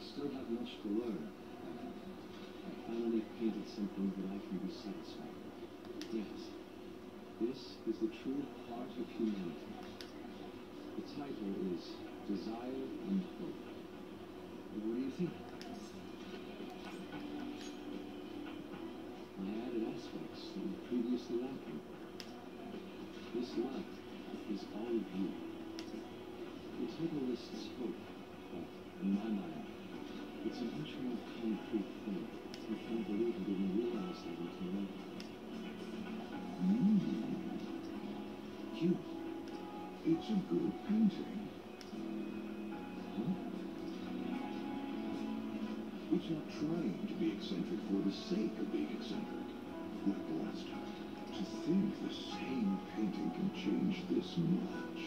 still have much to learn. I finally painted something that I can be satisfied with. Yes, this is the true heart of humanity. The title is Desire and Hope. What do you think? I added aspects that were previously lacking. This light is all of you. The title lists hope, but in my mind, it's a much more concrete thing. I can't believe I didn't realize that until later. Cute. It's a good painting. Huh? It's not trying to be eccentric for the sake of being eccentric. Like the last time. To think the same painting can change this much.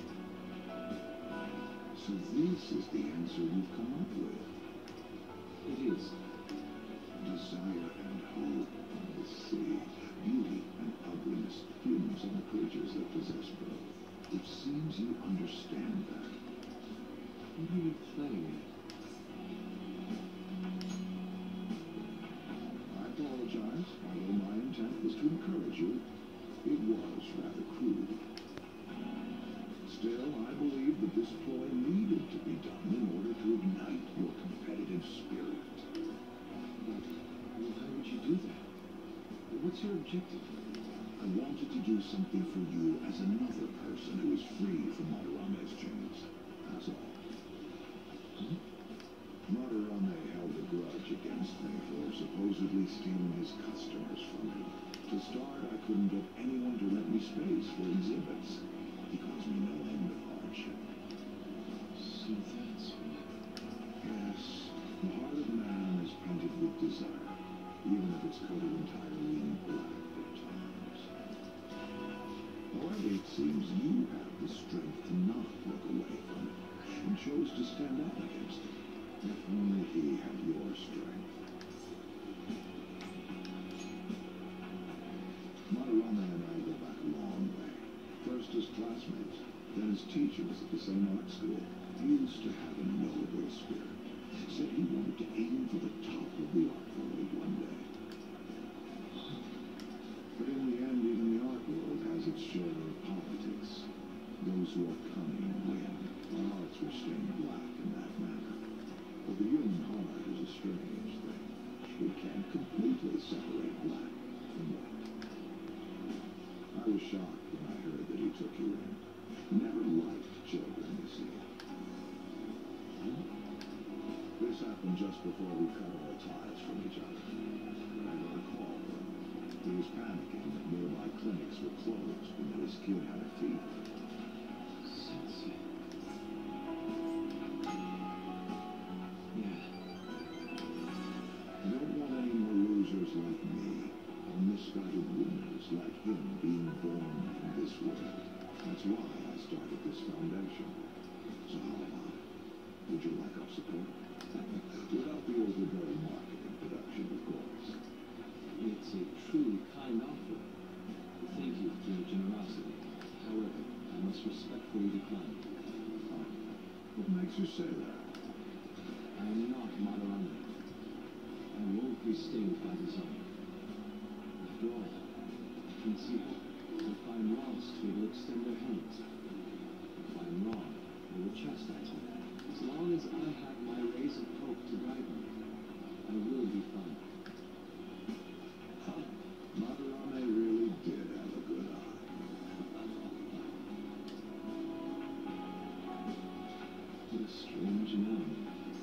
So this is the answer you've come up with. It is. Desire and hope on the sea. Beauty and ugliness. Humans and the creatures that possess both. It seems you understand that. What are you playing at? I apologize, although my intent was to encourage you. It was rather crude. Still, I believe that this ploy needed to be done in order to ignite your competitive spirit. But why would you do that? What's your objective? I wanted to do something for you as another person who is free from Madarame's chains. That's all. Madarame held a grudge against me for supposedly stealing his customers from me. To start, I couldn't get anyone to rent me space for exhibits. He caused me no end of hardship. So that's why. Yes, the heart of man is painted with desire, even if it's coated entirely in black at times. However, it seems you have the strength to not look away from it, and chose to stand up against it. If only he had your strength. Madarame and I go back a long way. First as classmates, then as teachers at the same art school. He used to have a noble spirit. Said he wanted to aim for the top of the art world one day. But in the end, even the art world has its share of politics. Those who are cunning win. Our hearts were stained black in that manner. But the human heart is a strange thing. We can't completely separate black from white. I was shocked when I heard that he took you in. Never liked children, you see. This happened just before we cut our ties from each other. I got a call from him. He was panicking that nearby clinics were closed and that his kid had a fever. Sensei. Yeah. I don't want any more losers like me, or misguided winners like him being born in this world. That's why I started this foundation. So how about it? Would you like our support? Without the overbearing marketing production, of course. It's a truly kind offer. Thank you for your generosity. However, I must respectfully decline. What makes you say that? I am not Madarame. I won't be stained by design. After all, I can see if I'm lost, they will extend their hands. If I'm wrong, they will chastise me. As long as I have my rays of hope to guide me, I will be fine. Madarame really did have a good eye. What a strange name.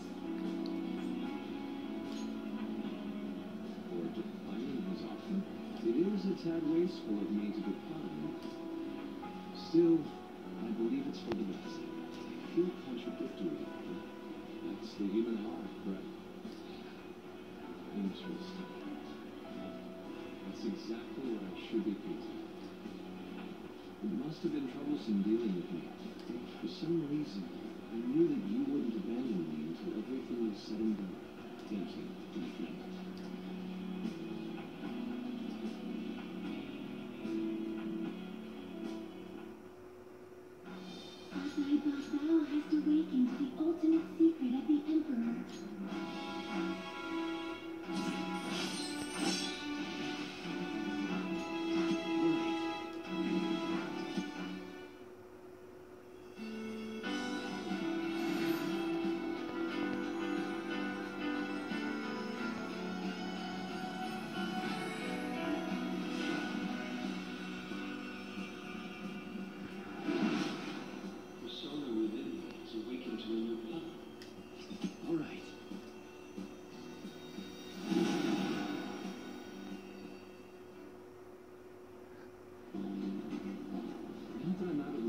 For declining his offer, it is a tad wasteful of me to decline. Still, I believe it's for the best. I feel contradictory. That's the human heart, correct? Interesting. That's exactly what I should be painting. It must have been troublesome dealing with me. For some reason, I knew that you wouldn't abandon me until everything was said and done. Thank you. Thank you. Asahi Basao has awakened the ultimate secret of the Emperor.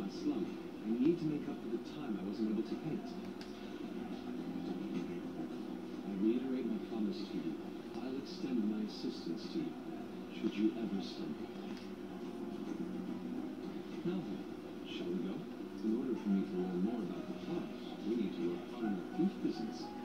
slump. I need to make up for the time I wasn't able to paint. I reiterate my promise to you. I'll extend my assistance to you, should you ever stumble. Now then, shall we go? In order for me to learn more about the plot, we need to work on our thief business.